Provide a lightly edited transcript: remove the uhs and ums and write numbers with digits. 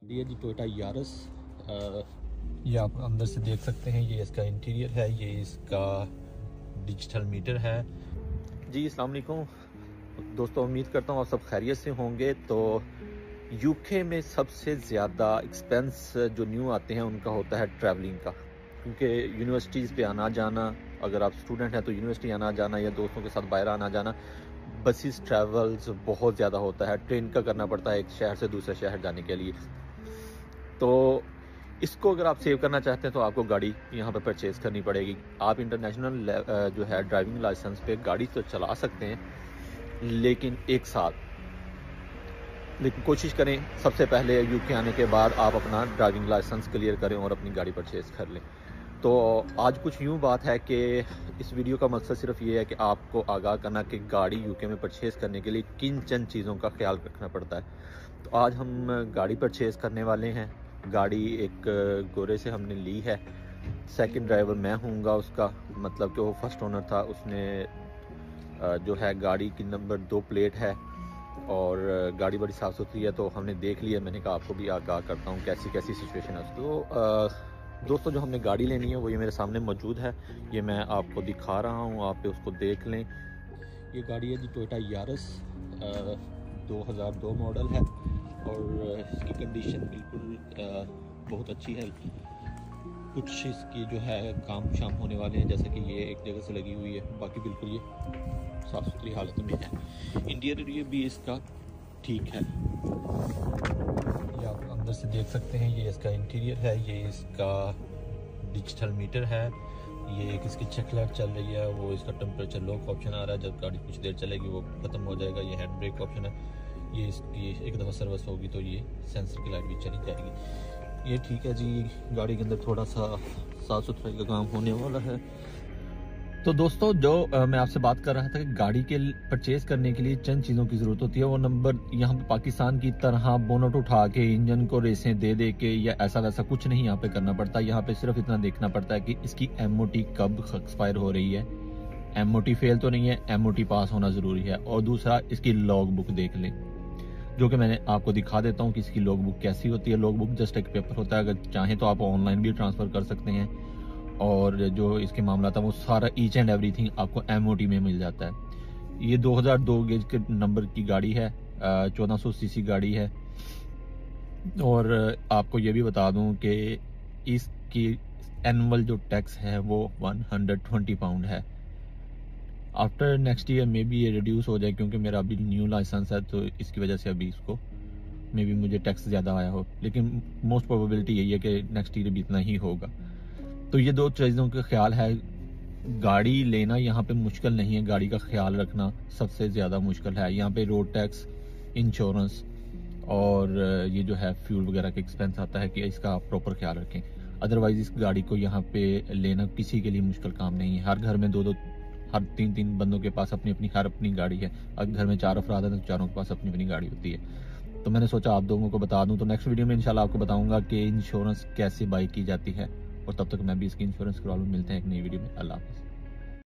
ये जी Toyota Yaris, ये आप अंदर से देख सकते हैं। ये इसका इंटीरियर है, ये इसका डिजिटल मीटर है जी। अस्सलाम वालेकुम दोस्तों, उम्मीद करता हूँ आप सब खैरियत से होंगे। तो यूके में सबसे ज़्यादा एक्सपेंस जो न्यू आते हैं उनका होता है ट्रैवलिंग का, क्योंकि यूनिवर्सिटीज़ पे आना जाना, अगर आप स्टूडेंट हैं तो यूनिवर्सिटी आना जाना या दोस्तों के साथ बाहर आना जाना, बसेस ट्रैवल्स बहुत ज़्यादा होता है। ट्रेन का करना पड़ता है एक शहर से दूसरे शहर जाने के लिए। तो इसको अगर आप सेव करना चाहते हैं तो आपको गाड़ी यहाँ पर परचेज़ करनी पड़ेगी। आप इंटरनेशनल जो है ड्राइविंग लाइसेंस पे गाड़ी तो चला सकते हैं, लेकिन एक साल कोशिश करें सबसे पहले यूके आने के बाद आप अपना ड्राइविंग लाइसेंस क्लियर करें और अपनी गाड़ी परचेज़ कर लें। तो आज कुछ यूँ बात है कि इस वीडियो का मकसद सिर्फ ये है कि आपको आगाह करना कि गाड़ी यूके में परचेज़ करने के लिए किन चंद चीज़ों का ख्याल रखना पड़ता है। तो आज हम गाड़ी परचेज़ करने वाले हैं। गाड़ी एक गोरे से हमने ली है। सेकंड ड्राइवर मैं हूँगा उसका, मतलब कि वो फर्स्ट ओनर था। उसने जो है गाड़ी की नंबर 2 प्लेट है और गाड़ी बड़ी साफ़ सुथरी है। तो हमने देख लिया, मैंने कहा आपको भी आगाह करता हूँ कैसी कैसी सिचुएशन है उसकी। तो दोस्तों जो हमने गाड़ी लेनी है वो ये मेरे सामने मौजूद है, ये मैं आपको दिखा रहा हूँ, आप उसको देख लें। ये गाड़ी है जी टोयोटा यारिस, 2002 मॉडल है और इसकी कंडीशन बिल्कुल बहुत अच्छी है। कुछ इसकी जो है काम शाम होने वाले हैं, जैसे कि ये एक जगह से लगी हुई है, बाकी बिल्कुल ये साफ़ सुथरी हालत में है। इंटीरियर भी इसका ठीक है, ये आप अंदर से देख सकते हैं। ये इसका इंटीरियर है, ये इसका डिजिटल मीटर है। ये एक इसकी चेक लाइट चल रही है, वो इसका टेम्परेचर लॉक ऑप्शन आ रहा है, जब गाड़ी कुछ देर चलेगी वो ख़त्म हो जाएगा। ये हैंड ब्रेक ऑप्शन है। ये इसकी एक दफ़ा सर्विस होगी तो ये सेंसर की लाइट भी चली जाएगी। ये ठीक है जी। गाड़ी के अंदर थोड़ा सा साफ़ सुथराई का काम होने वाला है। तो दोस्तों जो मैं आपसे बात कर रहा था कि गाड़ी के परचेज़ करने के लिए चंद चीज़ों की ज़रूरत होती है। वो नंबर यहाँ पे पाकिस्तान की तरह बोनट उठा के इंजन को रेसें दे दे के या ऐसा वैसा कुछ नहीं यहाँ पे करना पड़ता। यहाँ पे सिर्फ इतना देखना पड़ता है कि इसकी MOT कब एक्सपायर हो रही है। MOT फेल तो नहीं है, MOT पास होना ज़रूरी है। और दूसरा, इसकी लॉग बुक देख लें, जो कि मैंने आपको दिखा देता हूँ कि इसकी लॉग बुक कैसी होती है। लॉग बुक जस्ट एक पेपर होता है, अगर चाहें तो आप ऑनलाइन भी ट्रांसफ़र कर सकते हैं। और जो इसके मामला था वो सारा ईच एंड एवरीथिंग आपको MOT में मिल जाता है। ये 2002 गेज के नंबर की गाड़ी है, 1400 सीसी गाड़ी है। और आपको ये भी बता दूं कि इसकी एनुअल जो टैक्स है वो 120 पाउंड है। After next year maybe ये रिड्यूस हो जाए, क्योंकि मेरा अभी न्यू लाइसेंस है तो इसकी वजह से अभी इसको मे बी मुझे टैक्स ज़्यादा आया हो, लेकिन मोस्ट प्रोबेबिलिटी यही है कि नेक्स्ट ईयर भी इतना ही होगा। तो ये दो चीज़ों का ख्याल है। गाड़ी लेना यहाँ पे मुश्किल नहीं है, गाड़ी का ख्याल रखना सबसे ज़्यादा मुश्किल है। यहाँ पे रोड टैक्स, इंश्योरेंस और ये जो है फ्यूल वगैरह का एक्सपेंस आता है कि इसका आप प्रॉपर ख्याल रखें। अदरवाइज़ इस गाड़ी को यहाँ पे लेना किसी के लिए मुश्किल काम नहीं है। हर घर में हर 3 बंदों के पास हर अपनी गाड़ी है। अगर घर में 4 अफराद हैं तो चारों के पास अपनी अपनी गाड़ी होती है। तो मैंने सोचा आप दोनों को बता दूं। तो नेक्स्ट वीडियो में इंशाल्लाह आपको बताऊंगा कि इंश्योरेंस कैसे बाई की जाती है, और तब तक मैं भी इसकी इंश्योरेंस करवा लूँ। मिलते हैं एक नई वीडियो में। अल्लाह हाफ़िज़।